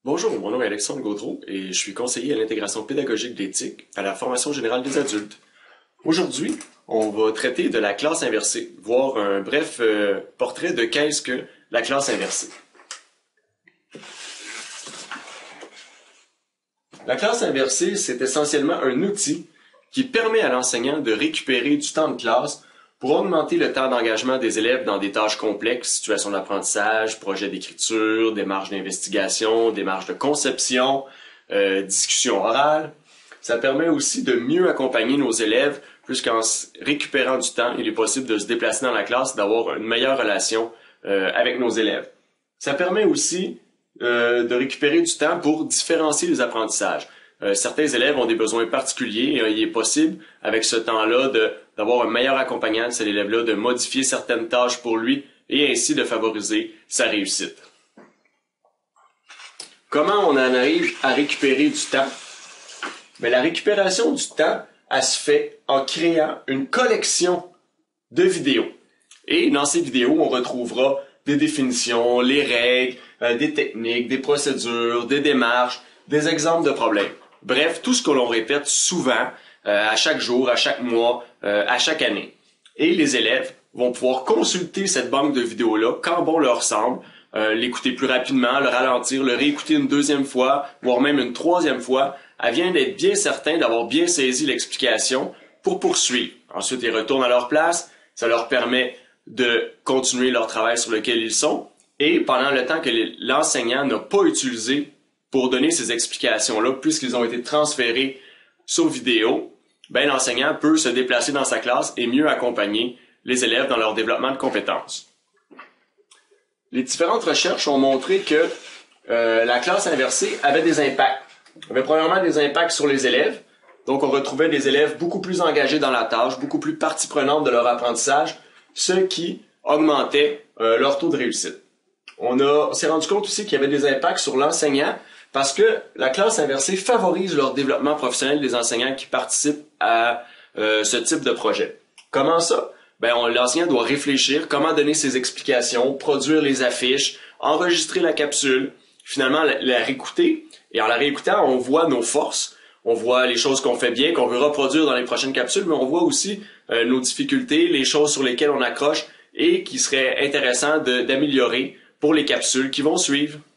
Bonjour, mon nom est Alexandre Gaudreau et je suis conseiller à l'intégration pédagogique d'éthique à la formation générale des adultes. Aujourd'hui, on va traiter de la classe inversée, voir un bref portrait de qu'est-ce que la classe inversée. La classe inversée, c'est essentiellement un outil qui permet à l'enseignant de récupérer du temps de classe pour augmenter le temps d'engagement des élèves dans des tâches complexes, situations d'apprentissage, projets d'écriture, démarches d'investigation, démarches de conception, discussions orales. Ça permet aussi de mieux accompagner nos élèves, puisqu'en récupérant du temps, il est possible de se déplacer dans la classe, d'avoir une meilleure relation avec nos élèves. Ça permet aussi de récupérer du temps pour différencier les apprentissages. Certains élèves ont des besoins particuliers et il est possible, avec ce temps-là, d'avoir un meilleur accompagnant de cet élève-là, de modifier certaines tâches pour lui et ainsi de favoriser sa réussite. Comment on en arrive à récupérer du temps? Bien, la récupération du temps, elle se fait en créant une collection de vidéos. Et dans ces vidéos, on retrouvera des définitions, les règles, des techniques, des procédures, des démarches, des exemples de problèmes. Bref, tout ce que l'on répète souvent, à chaque jour, à chaque mois, à chaque année. Et les élèves vont pouvoir consulter cette banque de vidéos-là quand bon leur semble, l'écouter plus rapidement, le ralentir, le réécouter une deuxième fois, voire même une troisième fois, afin d'être bien certain d'avoir bien saisi l'explication pour poursuivre. Ensuite, ils retournent à leur place, ça leur permet de continuer leur travail sur lequel ils sont, et pendant le temps que l'enseignant n'a pas utilisé pour donner ces explications-là, puisqu'ils ont été transférés sur vidéo, ben, l'enseignant peut se déplacer dans sa classe et mieux accompagner les élèves dans leur développement de compétences. Les différentes recherches ont montré que la classe inversée avait des impacts. Il y avait premièrement des impacts sur les élèves. Donc, on retrouvait des élèves beaucoup plus engagés dans la tâche, beaucoup plus partie prenante de leur apprentissage, ce qui augmentait leur taux de réussite. On s'est rendu compte aussi qu'il y avait des impacts sur l'enseignant parce que la classe inversée favorise leur développement professionnel des enseignants qui participent à ce type de projet. Comment ça? Ben, l'enseignant doit réfléchir comment donner ses explications, produire les affiches, enregistrer la capsule, finalement la réécouter. Et en la réécoutant, on voit nos forces, on voit les choses qu'on fait bien, qu'on veut reproduire dans les prochaines capsules, mais on voit aussi nos difficultés, les choses sur lesquelles on accroche et qui serait intéressant d'améliorer pour les capsules qui vont suivre.